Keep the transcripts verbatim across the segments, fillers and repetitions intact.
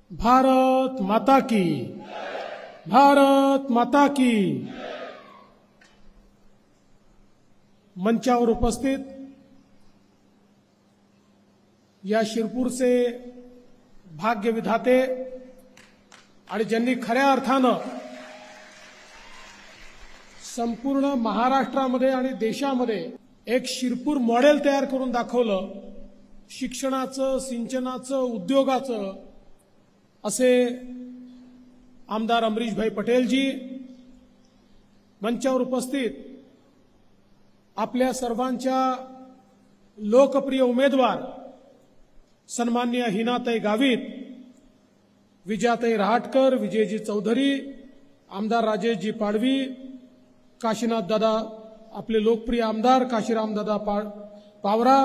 भारत माता की, भारत माता की। मंचावर उपस्थित या शिरपूरचे भाग्य विधाते आणि ज्यांनी खऱ्या अर्थानं संपूर्ण महाराष्ट्रामध्ये आणि देशामध्ये एक शिरपूर मॉडेल तयार करून दाखवलं, शिक्षणाचं, सिंचनाचं, उद्योगाचं, असे आमदार अमरीशभाई पटेलजी। मंचावर उपस्थित आपल्या सर्वांच्या लोकप्रिय उमेदवार सन्माननीय हिनाताई गावित, विजयाताई रहाटकर, विजयजी चौधरी, आमदार राजेशजी पाडवी, काशीनाथ दादा, आपले लोकप्रिय आमदार काशीराम दादा पावरा,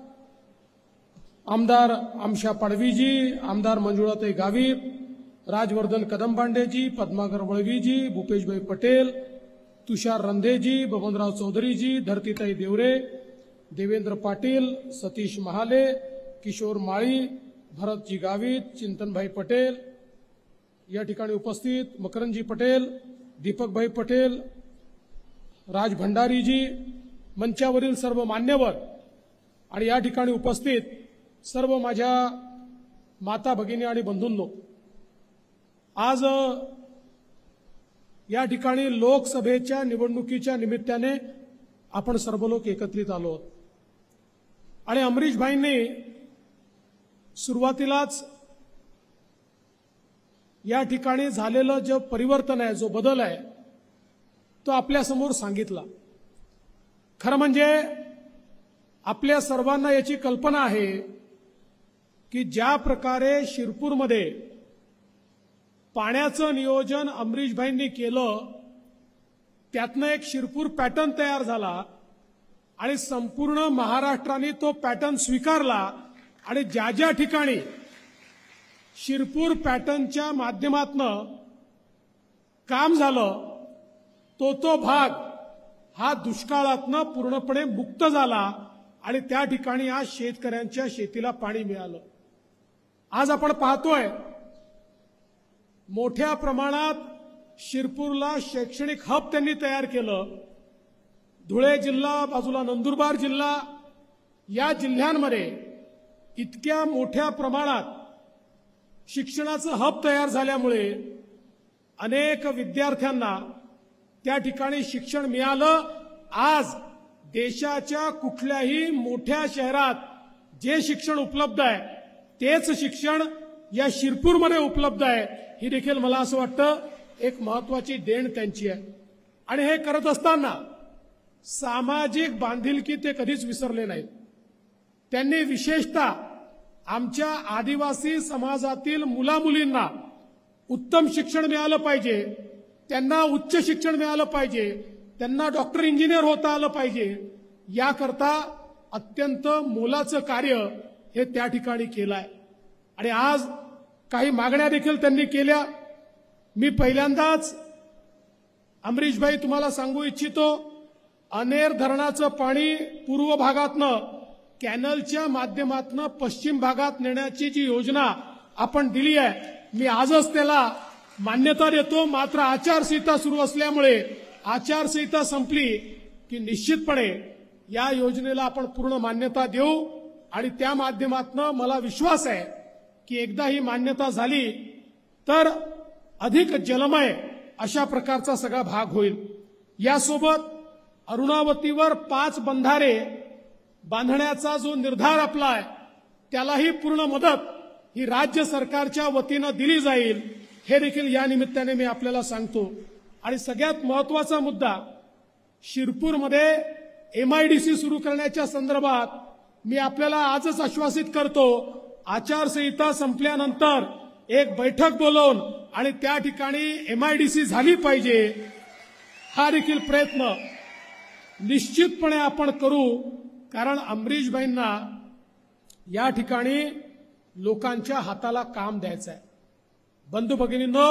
आमदार आमशा पाडवीजी, आमदार मंजुळाताई गावित, राजवर्धन कदमबांडेजी, पद्माकर वळवीजी, भूपेशभाई पटेल, तुषार रंधेजी, बबनराव चौधरीजी, धरतीताई देवरे, देवेंद्र पाटील, सतीश महाले, किशोर माळी, भरतजी गावित, चिंतनभाई पटेल, या ठिकाणी उपस्थित मकरंदजी पटेल, दीपकभाई पटेल, राज भंडारीजी, मंचावरील सर्व मान्यवर आणि या ठिकाणी उपस्थित सर्व माझ्या माता भगिनी आणि बंधूंनो, आज या ठिकाणी लोकसभेच्या निवडणुकीच्या निमित्ताने आपण सर्व लोक एकत्रित आलो आहोत आणि अमरीशभाईंनी सुरुवातीलाच या ठिकाणी झालेलं जे परिवर्तन आहे, जो बदल आहे, तो आपल्या समोर सांगितला। खरं म्हणजे आपल्या सर्वांना याची कल्पना आहे की ज्या प्रकारे शिरपूरमध्ये पाण्याचं नियोजन अमरीशभाईंनी केलं, त्यातनं एक शिरपूर पॅटर्न तयार झाला आणि संपूर्ण महाराष्ट्राने तो पॅटर्न स्वीकारला आणि ज्या ज्या ठिकाणी शिरपूर पॅटर्नच्या माध्यमातनं काम झालं, तो तो भाग हा दुष्काळातनं पूर्णपणे मुक्त झाला आणि त्या ठिकाणी आज शेतकऱ्यांच्या शेतीला पाणी मिळालं। आज आपण पाहतोय मोठ्या प्रमाणात शिरपूरला शैक्षणिक हब त्यांनी तयार केलं। धुळे जिल्हा, बाजूला नंदुरबार जिल्हा, या जिल्ह्यांमध्ये इतक्या मोठ्या प्रमाणात शिक्षणाचं हब तयार झाल्यामुळे अनेक विद्यार्थ्यांना त्या ठिकाणी शिक्षण मिळालं। आज देशाच्या कुठल्याही मोठ्या शहरात जे शिक्षण उपलब्ध आहे, तेच शिक्षण या शिरपूरमध्ये उपलब्ध आहे। ही देखील मला असं वाटतं एक महत्वाची देण त्यांची आहे आणि हे करत असताना सामाजिक बांधिलकी ते कधीच विसरले नाहीत। त्यांनी विशेषतः आमच्या आदिवासी समाजातील मुलामुलींना उत्तम शिक्षण मिळालं पाहिजे, त्यांना उच्च शिक्षण मिळालं पाहिजे, त्यांना डॉक्टर इंजिनियर होता आलं पाहिजे, याकरता अत्यंत मोलाचं कार्य हे त्या ठिकाणी केलं आहे आणि आज काही मागण्या देखील त्यांनी केल्या। मी पहिल्यांदाच अमरीशभाई तुम्हाला सांगू इच्छितो, अनेर धरणाचं पाणी पूर्व भागातनं कॅनलच्या माध्यमातून पश्चिम भागात नेण्याची जी योजना आपण दिली आहे, मी आजच त्याला मान्यता देतो। मात्र आचारसंहिता सुरू असल्यामुळे आचारसंहिता संपली की निश्चितपणे या योजनेला आपण पूर्ण मान्यता देऊ आणि त्या माध्यमातून मला विश्वास आहे की एकदा ही मान्यता झाली तर अधिक जलमय अशा प्रकारचा सगळा भाग होईल। यासोबत अरुणावतीवर पाच बंधारे बांधण्याचा जो निर्धार आपला आहे, त्यालाही पूर्ण मदत ही राज्य सरकारच्या वतीनं दिली जाईल, हे देखील या निमित्ताने मी आपल्याला सांगतो। आणि सगळ्यात महत्वाचा मुद्दा, शिरपूरमध्ये एमआयडीसी सुरू करण्याच्या संदर्भात मी आपल्याला आजच आश्वासित करतो, आचारसंहिता संपल्यानंतर एक बैठक बोलवून आणि त्या ठिकाणी एमआयडीसी झाली पाहिजे, हा देखील प्रयत्न निश्चितपणे आपण करू। कारण अमरीशभाईंना या ठिकाणी लोकांच्या हाताला काम द्यायचं आहे। बंधू भगिनींनो,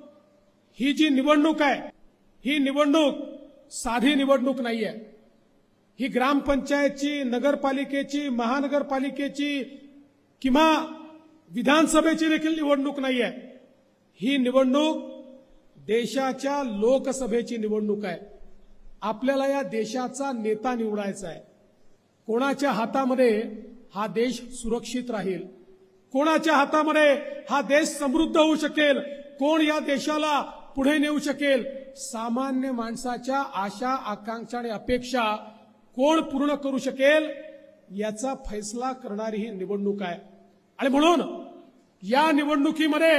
ही जी निवडणूक आहे, ही निवडणूक साधी निवडणूक नाहीये। ही ग्रामपंचायतची, नगरपालिकेची, महानगरपालिकेची किंवा विधानसभेची देखील निवडणूक नाहीये, ही निवडणूक देशाच्या लोकसभेची निवडणूक आहे. आपल्याला या देशाचा नेता निवडायचा आहे. कोणाच्या हातामध्ये हा देश सुरक्षित राहील, कोणाच्या हातामध्ये हा देश समृद्ध होऊ शकेल, कोण या देशाला पुढे नेऊ शकेल, सामान्य माणसाच्या आशा आकांक्षा आणि अपेक्षा कोण पूर्ण करू शकेल, याचा फैसला करणारी ही निवडणूक आहे. आणि म्हणून या निवडणुकीमध्ये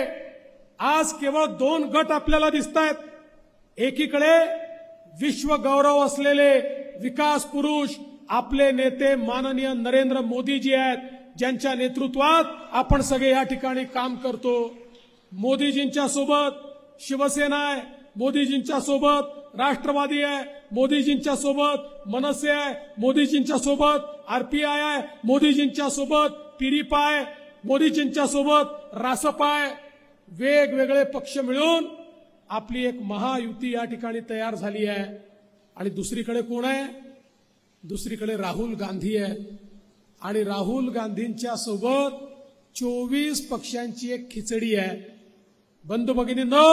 आज केवळ दोन गट आपल्याला दिसत आहेत. एकीकडे विश्व गौरव असलेले विकास पुरुष आपले नेते माननीय नरेंद्र मोदीजी आहेत, ज्यांच्या नेतृत्वात आपण सगळे या ठिकाणी काम करतो. मोदीजींच्या सोबत शिवसेना आहे, मोदीजींच्या सोबत राष्ट्रवादी आहे, मोदीजींच्या सोबत मनसे आहे, मोदीजींच्या सोबत आरपीआय आहे, मोदीजींच्या सोबत पिरिपा आहे, मोदीजींच्या सोबत रासपा आहे. वेगवेगळे पक्ष मिळून आपली एक महायुती या ठिकाणी तयार झाली आहे. आणि दुसरीकडे कोण आहे? दुसरीकडे राहुल गांधी आहे. आणि राहुल गांधींच्या सोबत चोवीस पक्षांची एक खिचडी आहे. बंधू भगिनींनो,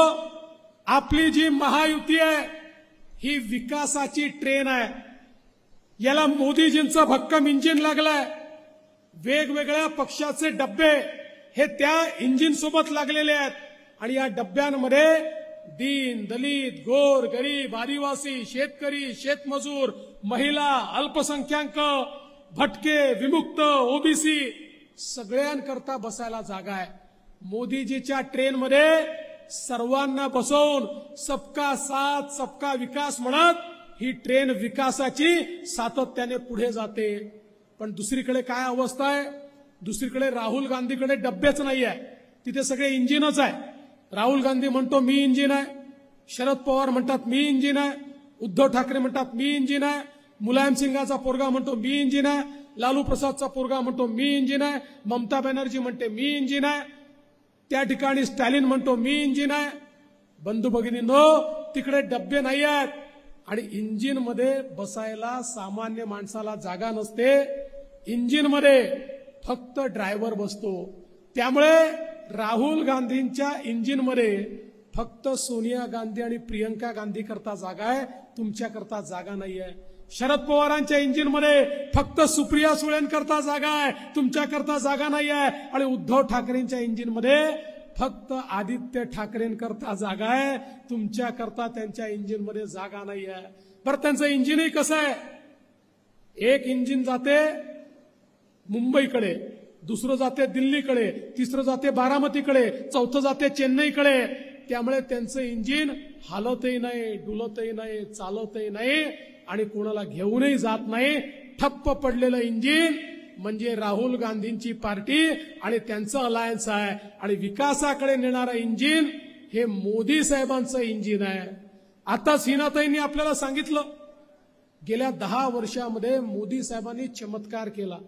आपली जी महायुती आहे ही विकासाची ट्रेन आहे. याला मोदीजींचं भक्कम इंजिन लागलंय. वेगवेगळ्या पक्षाचे डब्बे हे त्या इंजिन सोबत लागलेले आहेत. आणि या डब्यांमध्ये दीन दलित गोर गरीब आदिवासी शेतकरी शेतमजूर महिला अल्पसंख्याक भटके विमुक्त ओबीसी सगळ्यांकरता बसायला जागा आहे. मोदीजीच्या ट्रेनमध्ये सर्वांना बसवून सबका साथ सबका विकास म्हणत ही ट्रेन विकासाची सातत्याने पुढे जाते. पण दुसरीकडे काय अवस्था आहे? दुसरीकडे राहुल गांधीकडे डब्बेच नाही आहे, तिथे सगळे इंजिनच आहे. राहुल गांधी म्हणतो मी इंजिन आहे, शरद पवार म्हणतात मी इंजिन आहे, उद्धव ठाकरे म्हणतात मी इंजिन आहे, मुलायम सिंगाचा पोरगा म्हणतो मी इंजिन आहे, लालू प्रसादचा पोरगा म्हणतो मी इंजिन आहे, ममता बॅनर्जी म्हणते मी इंजिन आहे, त्या ठिकाणी स्टॅलिन म्हणतो मी इंजिन आहे. बंधू भगिनींनो, तिकडे डब्बे नाही आहेत आणि इंजिन मध्ये बसायला सामान्य माणसाला जागा नसते. इंजिन मध्ये फक्त ड्रायव्हर बसतो. त्यामुळे राहुल गांधींच्या इंजिन मध्ये फक्त सोनिया गांधी आणि प्रियंका गांधी करता जागा आहे, तुमच्या करता जागा नाही आहे. शरद पवारांच्या इंजिन मध्ये फक्त सुप्रिया सुळेंकरता जागा आहे, तुमच्या करता जागा नाही आहे. आणि उद्धव ठाकरेंच्या इंजिन मध्ये फक्त आदित्य ठाकरेंकरता जागा आहे, तुमच्या करता त्यांच्या इंजिन मध्ये जागा नाही आहे. बरं, त्यांचं इंजिनही कसं आहे? एक इंजिन जाते मुंबईकडे, दुसरं जाते दिल्लीकडे, तिसरं जाते बारामतीकडे, चौथं जाते चेन्नईकडे. त्यामुळे त्यांचं इंजिन हालतही नाही, डुलतही नाही, चालतही नाही आणि कोणाला घेऊनही जात नाही. ठप्प पडलेलं इंजिन म्हणजे राहुल गांधींची पार्टी आणि त्यांचं अलायन्स आहे. आणि विकासाकडे नेणारं इंजिन हे मोदी साहेबांचं इंजिन आहे. आता सीनाताईंनी आपल्याला सांगितलं, गेल्या दहा वर्षामध्ये मोदी साहेबांनी चमत्कार केला.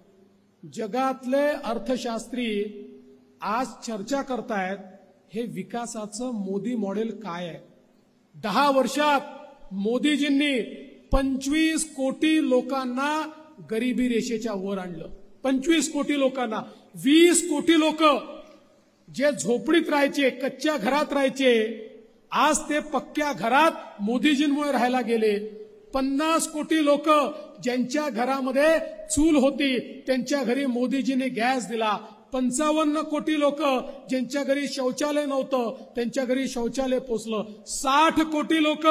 जगातले अर्थशास्त्री आज चर्चा करतायत हे विकासाचं मोदी मॉडेल काय आहे. दहा वर्षात मोदीजींनी पंचवीस कोटी लोकांना गरिबी रेषेच्या वर आणलं. पंचवीस कोटी लोकांना. वीस कोटी लोक जे झोपडीत राहायचे, कच्च्या घरात राहायचे, आज ते पक्क्या घरात मोदीजींमुळे राहायला गेले. पन्नास कोटी लोक ज्यांच्या घरामध्ये चूल होती त्यांच्या घरी मोदीजींनी गॅस दिला. पंचावन्न कोटी लोक ज्यांच्या घरी शौचालय नव्हतं त्यांच्या घरी शौचालय पोचलं. साठ कोटी लोक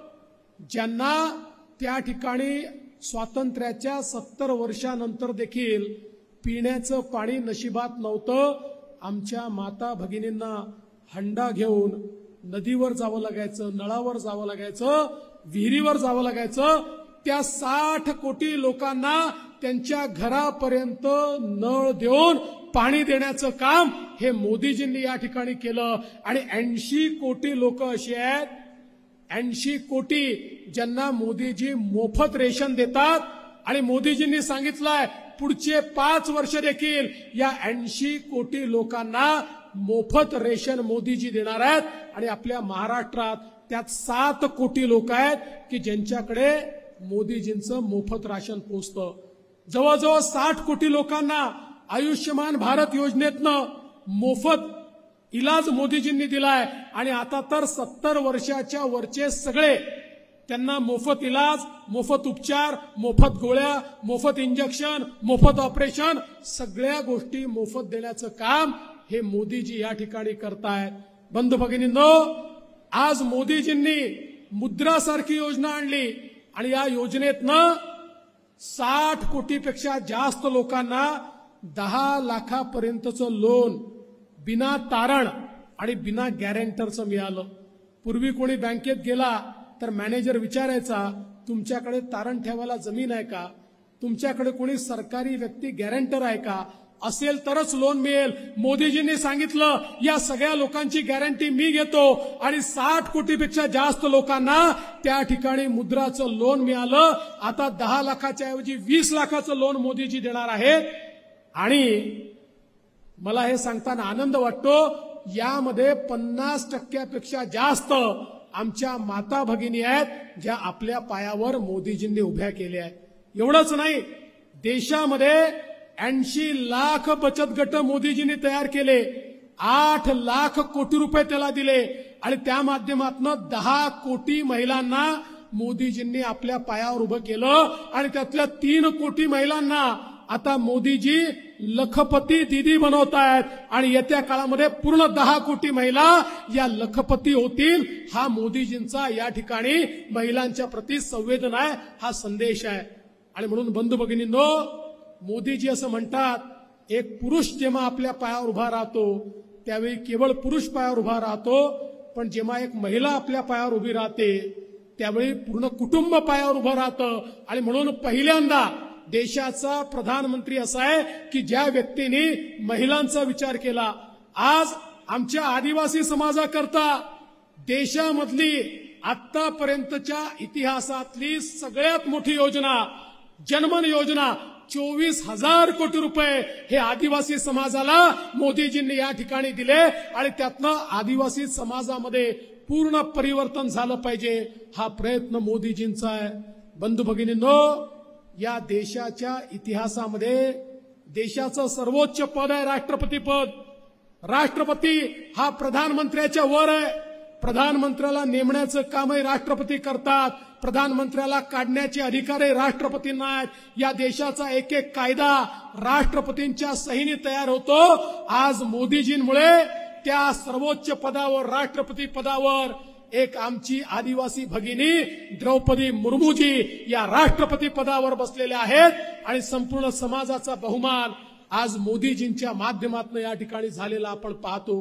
ज्यांना त्या ठिकाणी स्वातंत्र्याच्या सत्तर वर्षानंतर देखील पिण्याचं पाणी नशिबात नव्हतं. आमच्या माता भगिनींना हंडा घेऊन नदीवर जावं लागायचं, नळावर जावं लागायचं, विहिरीवर जावं लागायचं. त्या साठ कोटी लोकांना त्यांच्या घरापर्यंत नळ देऊन पाणी देण्याचं काम हे मोदीजींनी या ठिकाणी केलं. आणि ऐंशी कोटी लोक अशी आहेत, ऐंशी कोटी ज्यांना मोदीजी मोफत रेशन देतात. आणि मोदीजींनी सांगितलंय पुढचे पाच वर्ष देखील या ऐंशी कोटी लोकांना मोफत रेशन मोदीजी देणार आहेत. आणि आपल्या महाराष्ट्रात त्यात सात कोटी लोक आहेत की ज्यांच्याकडे मोदीजींचं मोफत राशन पोहोचतं. जवळजवळ साठ कोटी लोकांना आयुष्यमान भारत योजनेतनं मोफत इलाज मोदीजींनी दिलाय आणि आता तर सत्तर वर्षाच्या वरचे सगळे त्यांना मोफत इलाज, मोफत उपचार, मोफत गोळ्या, मोफत इंजेक्शन, मोफत ऑपरेशन, सगळ्या गोष्टी मोफत देण्याचं काम हे मोदीजी या ठिकाणी करतायत. बंधू भगिनींनो, आज मोदीजींनी मुद्रासारखी योजना आणली आणि या योजनेतनं साठ कोटीपेक्षा जास्त लोकांना दहा लाखापर्यंतचं लोन बिना तारण आणि बिना गॅरेंटरचं मिळालं. पूर्वी कोणी बँकेत गेला तर मॅनेजर विचारायचा, तुमच्याकडे तारण ठेवायला जमीन आहे का, तुमच्याकडे कोणी सरकारी व्यक्ती गॅरेंटर आहे का, असेल तरच लोन मिळेल. मोदीजींनी सांगितलं या सगळ्या लोकांची गॅरंटी मी घेतो आणि साठ कोटीपेक्षा जास्त लोकांना त्या ठिकाणी मुद्राचं लोन मिळालं. आता दहा लाखाच्या ऐवजी वीस लाखाचं लोन मोदीजी देणार आहेत. आणि मला हे सांगताना आनंद वाटतो, यामध्ये पन्नास टक्क्यापेक्षा जास्त आमच्या माता भगिनी आहेत ज्या आपल्या पायावर मोदीजींनी उभ्या केल्या आहेत. एवढंच नाही, देशामध्ये ऐंशी लाख बचत गट मोदीजींनी तयार केले, आठ लाख कोटी रुपये त्याला दिले आणि त्या माध्यमातून दहा कोटी महिलांना मोदीजींनी आपल्या पायावर उभं केलं आणि त्यातल्या तीन कोटी महिलांना आता मोदीजी लखपती दीदी बनवतायत आणि येत्या काळामध्ये पूर्ण दहा कोटी महिला या लखपती होतील. हा मोदीजींचा या ठिकाणी महिलांच्या प्रती संवेदना आहे, हा संदेश आहे. आणि म्हणून बंधू भगिनींनो, मोदीजी असं म्हणतात, एक पुरुष जेव्हा आपल्या पायावर उभा राहतो त्यावेळी केवळ पुरुष पायावर उभा राहतो, पण जेव्हा एक महिला आपल्या पायावर उभी राहते त्यावेळी पूर्ण कुटुंब पायावर उभं राहतं. आणि म्हणून पहिल्यांदा देशाचा प्रधानमंत्री असा आहे की ज्या व्यक्तीने महिलांचा विचार केला. आज आमच्या आदिवासी समाजाकरता देशामधली आतापर्यंतच्या इतिहासातली सगळ्यात मोठी योजना जनमन योजना, चोवीस हजार कोटी रुपये हे आदिवासी समाजाला मोदीजींनी या ठिकाणी दिले आणि त्यातनं आदिवासी समाजामध्ये पूर्ण परिवर्तन झालं पाहिजे, हा प्रयत्न मोदीजींचा आहे. बंधू भगिनींनो, या देशाच्या इतिहासामध्ये देशाचं सर्वोच्च पद आहे राष्ट्रपती पद. राष्ट्रपती हा प्रधानमंत्र्याच्या वर आहे. प्रधानमंत्र्याला नेमण्याचं कामही राष्ट्रपती करतात, प्रधानमंत्र्याला काढण्याचे अधिकारही राष्ट्रपतींना आहेत. या देशाचा एक एक कायदा राष्ट्रपतींच्या सहीने तयार होतो. आज मोदीजींमुळे त्या सर्वोच्च पदावर, राष्ट्रपती पदावर एक आमची आदिवासी भगिनी द्रौपदी मुर्मूजी या राष्ट्रपती पदावर बसलेल्या आहेत आणि संपूर्ण समाजाचा बहुमान आज मोदीजींच्या माध्यमातून या ठिकाणी झालेला आपण पाहतो.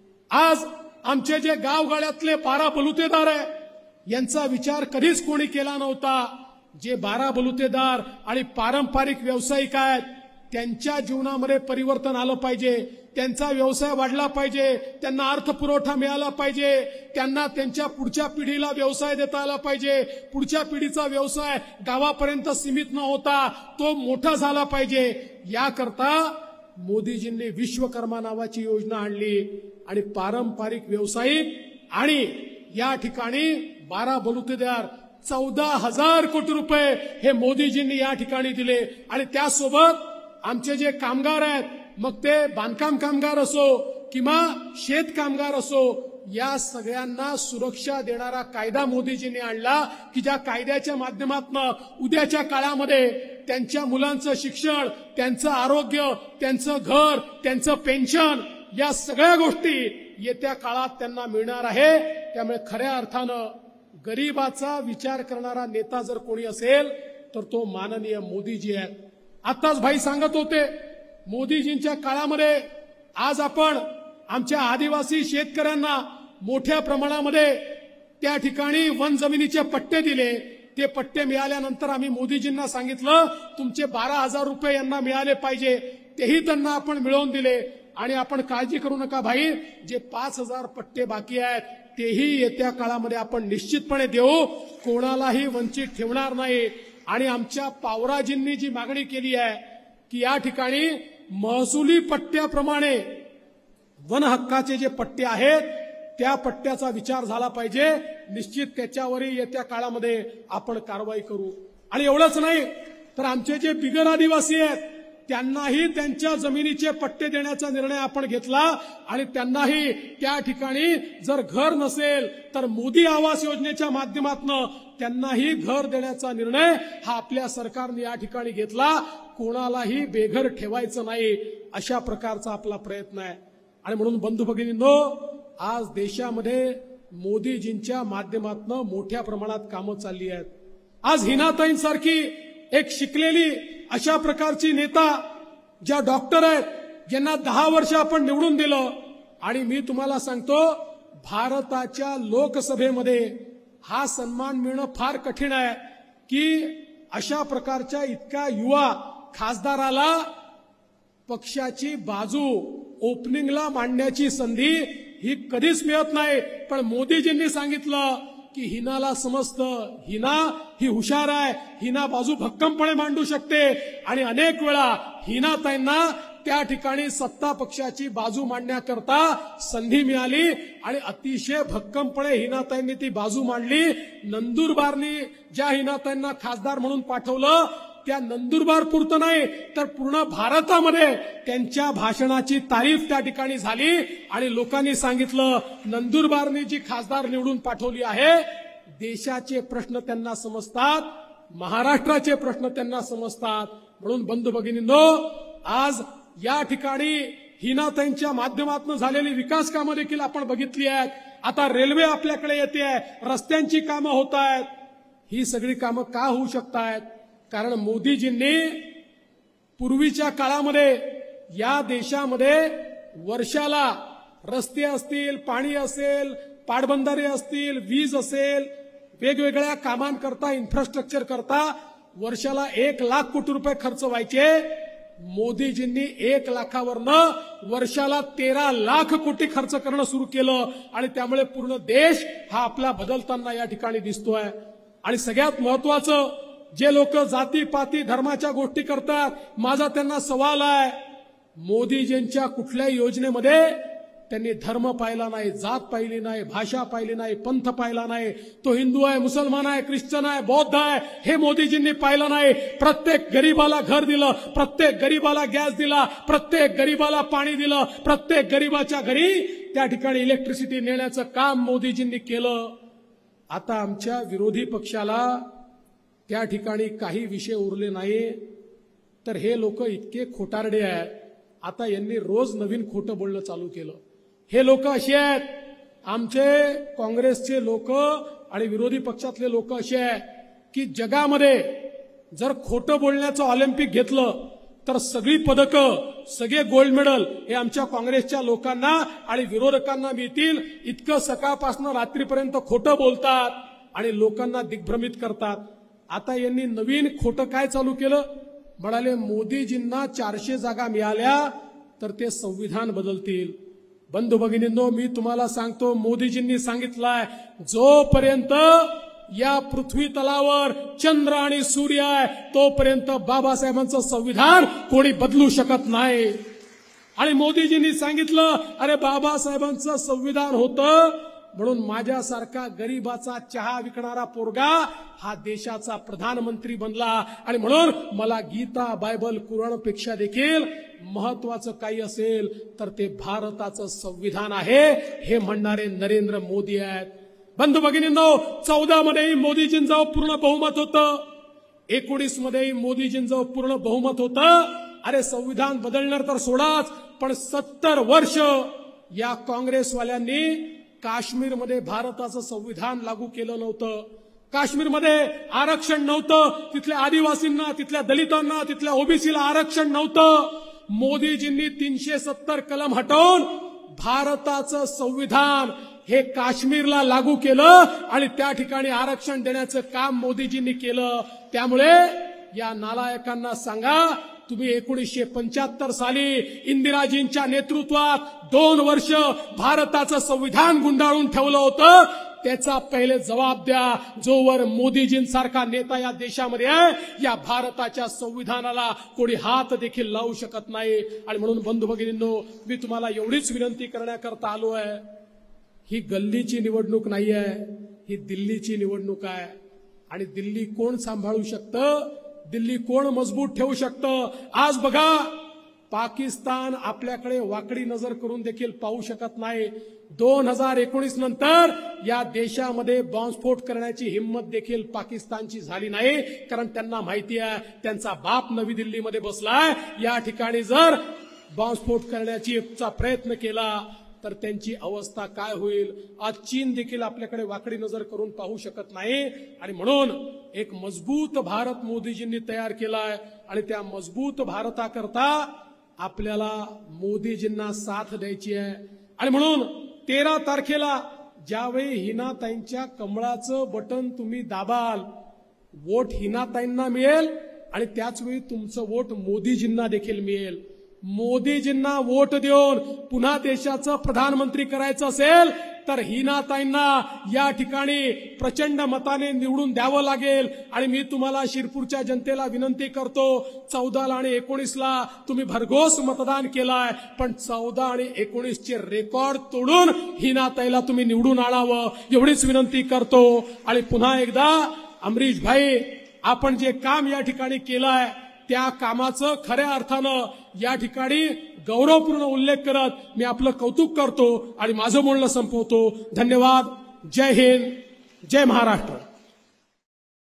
आज आमचे जे गावगाड्यातले बारा बलुतेदार आहे यांचा विचार कधीच कोणी केला नव्हता. जे बारा बलुतेदार आणि पारंपरिक व्यावसायिक आहेत त्यांच्या जीवनामध्ये परिवर्तन आलं पाहिजे, त्यांचा व्यवसाय वाढला पाहिजे, त्यांना अर्थपुरवठा मिळाला पाहिजे, त्यांना त्यांच्या पुढच्या पिढीला व्यवसाय देता आला पाहिजे, पुढच्या पिढीचा व्यवसाय गावापर्यंत सीमित न होता तो मोठा झाला पाहिजे. याकरता मोदीजींनी विश्वकर्मा नावाची योजना आणली आणि पारंपरिक व्यावसायिक आणि या ठिकाणी बारा बलुतेदार चौदा हजार कोटी रुपये हे मोदीजींनी या ठिकाणी दिले. आणि त्यासोबत आमचे जे कामगार आहेत, मग ते बांधकाम कामगार असो किंवा शेत कामगार असो, या सगळ्यांना सुरक्षा देणारा कायदा मोदीजींनी आणला की ज्या कायद्याच्या माध्यमातून उद्याच्या काळामध्ये त्यांच्या मुलांचं शिक्षण, त्यांचं आरोग्य, त्यांचं घर, त्यांचं पेन्शन या सगळ्या गोष्टी येत्या काळात त्यांना मिळणार आहे. त्यामुळे खऱ्या अर्थानं गरीबाचा विचार करणारा नेता जर कोणी असेल तर तो माननीय मोदीजी आहेत. आताच भाई सांगत होते, मोदीजींच्या काळामध्ये आज आपण आमच्या आदिवासी शेतकऱ्यांना मोठ्या प्रमाणामध्ये त्या ठिकाणी वन जमिनीचे पट्टे दिले. ते पट्टे मिळाल्यानंतर आम्ही मोदीजींना सांगितलं तुमचे बारा हजार रुपये यांना मिळाले पाहिजे, तेही त्यांना आपण मिळवून दिले. आणि आपण काळजी करू नका भाई, जे पाच हजार पट्टे बाकी आहेत तेही येत्या काळामध्ये आपण निश्चितपणे देऊ, कोणालाही वंचित ठेवणार नाही. आणि आमच्या पावराजींनी जी मागणी केली आहे की या ठिकाणी महसुली पट्ट्याप्रमाणे वन हक्काचे जे पट्टे आहेत त्या पट्ट्याचा विचार झाला पाहिजे. निश्चित त्याच्यावरही येत्या काळामध्ये आपण कारवाई करू. आणि एवढंच नाही तर आमचे जे बिगर आदिवासी आहेत त्यांनाही त्यांच्या जमिनीचे पट्टे देण्याचा निर्णय आपण घेतला आणि त्यांनाही त्या ठिकाणी जर घर नसेल तर मोदी आवास योजनेच्या माध्यमातून त्यांनाही घर देण्याचा निर्णय हा आपल्या सरकारने या ठिकाणी घेतला. कोणालाही बेघर ठेवायचं नाही अशा प्रकारचा आपला प्रयत्न आहे. आणि म्हणून बंधू भगिनींनो, आज देशामध्ये मोदीजींच्या माध्यमातून मोठ्या प्रमाणात कामं चालली आहेत. आज हिनाताईंसारखी एक शिकलेली अशा प्रकारची नेता ज्या डॉक्टर आहेत, ज्यांना दहा वर्ष आपण निवडून दिलं, आणि मी तुम्हाला सांगतो भारताच्या लोकसभेमध्ये हा सन्मान मिळणं फार कठीण आहे की अशा प्रकारच्या इतक्या युवा खासदाराला पक्षाची बाजू ओपनिंगला मांडण्याची संधी ही कधीच मिळत नाही. पण मोदीजींनी सांगितलं की हिनाला समजतं, हिना ही हुशार आहे, हिना बाजू भक्कमपणे मांडू शकते. आणि अनेक वेळा हिनाताईंना त्या ठिकाणी सत्ता पक्षाची बाजू मांडण्याकरता संधी मिळाली आणि अतिशय भक्कमपणे हिनाताईंनी ती बाजू मांडली. नंदुरबारनी ज्या हिनाताईंना खासदार म्हणून पाठवलं त्या नंदुरबार पुरतं नाही तर पूर्ण भारतामध्ये त्यांच्या भाषणाची तारीफ त्या ठिकाणी झाली आणि लोकांनी सांगितलं नंदुरबारनी जी खासदार निवडून पाठवली आहे, देशाचे प्रश्न त्यांना समजतात, महाराष्ट्राचे प्रश्न त्यांना समजतात. म्हणून बंधू भगिनींनो, आज या ठिकाणी हिनाताईंच्या माध्यमातून झालेली विकास कामं देखील आपण बघितली आहेत. आता रेल्वे आपल्याकडे येते आहे, रस्त्यांची कामं होत आहेत. ही सगळी कामं का होऊ शकतात? कारण मोदीजींनी पूर्वीच्या काळामध्ये या देशामध्ये वर्षाला रस्ते असतील, पाणी असेल, पाटबंधारे असतील, वीज असेल, वेगवेगळ्या कामांकरता, इन्फ्रास्ट्रक्चर करता वर्षाला एक लाख कोटी रुपये खर्च व्हायचे. मोदीजींनी एक लाखावरनं वर्षाला तेरा लाख कोटी खर्च करणं सुरू केलं आणि त्यामुळे पूर्ण देश हा आपला बदलताना या ठिकाणी दिसतोय. आणि सगळ्यात महत्वाचं, जे लोक जाती पाती धर्माच्या गोष्टी करतात, माझा त्यांना सवाल आहे, मोदीजींच्या कुठल्याही योजनेमध्ये त्यांनी धर्म पाहिला नाही, जात पाहिली नाही, भाषा पाहिली नाही, पंथ पाहिला नाही. तो हिंदू आहे, मुसलमान आहे, ख्रिश्चन आहे, बौद्ध आहे, हे मोदीजींनी पाहिलं नाही. प्रत्येक गरीबाला घर दिलं, प्रत्येक गरीबाला गॅस दिला, प्रत्येक गरीबाला पाणी दिलं, प्रत्येक गरीबाच्या घरी त्या ठिकाणी इलेक्ट्रिसिटी नेण्याचं काम मोदीजींनी केलं. आता आमच्या विरोधी पक्षाला त्या ठिकाणी काही विषय उरले नाही तर हे लोक इतके खोटारडे आहेत. आता यांनी रोज नवीन खोटं बोलणं चालू केलं. हे लोक असे आहेत, आमचे काँग्रेसचे लोक आणि विरोधी पक्षातले लोक असे आहेत की जगामध्ये जर खोटं बोलण्याचं ऑलिम्पिक घेतलं तर सगळी पदकं, सगळे गोल्ड मेडल हे आमच्या काँग्रेसच्या लोकांना आणि विरोधकांना मिळतील. इतकं सकाळपासून रात्रीपर्यंत खोटं बोलतात आणि लोकांना दिग्भ्रमित करतात. आता यांनी नवीन खोटं काय चालू केलं? म्हणाले मोदीजींना चारशे जागा मिळाल्या तर ते संविधान बदलतील. बंधू भगिनींनो, मी तुम्हाला सांगतो, मोदीजींनी सांगितलंय जोपर्यंत या पृथ्वी तलावर चंद्र आणि सूर्य आहे तोपर्यंत बाबासाहेबांचं संविधान कोणी बदलू शकत नाही. आणि मोदीजींनी सांगितलं, अरे बाबासाहेबांचं संविधान होतं म्हणून माझ्यासारखा गरीबाचा चहा विकणारा पोरगा हा देशाचा प्रधानमंत्री बनला आणि म्हणून मला गीता, बायबल, कुराणपेक्षा देखील महत्वाचं काही असेल तर ते भारताचं संविधान आहे, हे म्हणणारे नरेंद्र मोदी आहेत. बंधू भगिनींनो, चौदा मध्येही मोदीजींचं पूर्ण बहुमत होतं, एकोणीस मध्येही मोदीजींचं पूर्ण बहुमत होतं. अरे संविधान बदलणार तर सोडाच, पण सत्तर वर्ष या काँग्रेसवाल्यांनी काश्मीरमध्ये भारताचं संविधान लागू केलं नव्हतं. काश्मीरमध्ये आरक्षण नव्हतं, तिथल्या आदिवासींना, तिथल्या दलितांना, तिथल्या ओबीसीला आरक्षण नव्हतं. मोदीजींनी तीनशे सत्तर कलम हटवून भारताचं संविधान हे काश्मीरला लागू केलं आणि त्या ठिकाणी आरक्षण देण्याचं काम मोदीजींनी केलं. त्यामुळे या नालायकांना सांगा, तुम्ही एकोणीसशे पंच्याहत्तर साली इंदिराजींच्या नेतृत्वात दोन वर्ष भारताचं संविधान गुंडाळून ठेवलं होतं, त्याचा पहिले जबाब द्या. जोवर मोदीजींसारखा नेता या देशामध्ये आहे, या भारताच्या संविधानाला कोणी हात देखील लावू शकत नाही. आणि म्हणून बंधू भगिनींनो, मी तुम्हाला एवढीच विनंती करण्याकरता आलो आहे, ही गल्लीची निवडणूक नाही आहे, ही दिल्लीची निवडणूक आहे. आणि दिल्ली कोण सांभाळू शकतं? दिल्ली कोण मजबूत ठेवू शकतं? आज बघा, पाकिस्तान आपल्याकडे वाकडी नजर करून देखील पाहू शकत नाही. दोन हजार एकोणीस नंतर या देशामध्ये बॉम्बस्फोट करण्याची हिंमत देखील पाकिस्तानची झाली नाही, कारण त्यांना माहिती आहे त्यांचा बाप नवी दिल्लीमध्ये बसलाय. या ठिकाणी जर बॉम्बस्फोट करण्याची चा प्रयत्न केला तर त्यांची अवस्था काय होईल? आज चीन देखील आपल्याकडे वाकडी नजर करून पाहू शकत नाही. आणि म्हणून एक मजबूत भारत मोदीजींनी तयार केलाय आणि त्या मजबूत भारताकरता आपल्याला मोदीजींना साथ द्यायची आहे. आणि म्हणून तेरा तारखेला ज्यावेळी हिनाताईंच्या कमळाचं बटन तुम्ही दाबाल, वोट हिनाताईंना मिळेल आणि त्याच वेळी तुमचं वोट मोदीजींना देखील मिळेल. मोदीजींना वोट देऊन पुन्हा देशाचं प्रधानमंत्री करायचं असेल तर हिनाताईंना या ठिकाणी प्रचंड मताने निवडून द्यावं लागेल. आणि मी तुम्हाला शिरपूरच्या जनतेला विनंती करतो, चौदाला आणि एकोणीसला तुम्ही भरघोस मतदान केलाय, पण चौदा आणि एकोणीसचे रेकॉर्ड तोडून हिनाताईला तुम्ही निवडून आणावं एवढीच विनंती करतो. आणि पुन्हा एकदा अमरीश भाई, आपण जे काम या ठिकाणी केलंय त्या कामाचं खऱ्या अर्थानं या ठिकाणी गौरवपूर्ण उल्लेख करत मी आपलं कौतुक करतो आणि माझं बोलणं संपवतो. धन्यवाद. जय हिंद, जय महाराष्ट्र.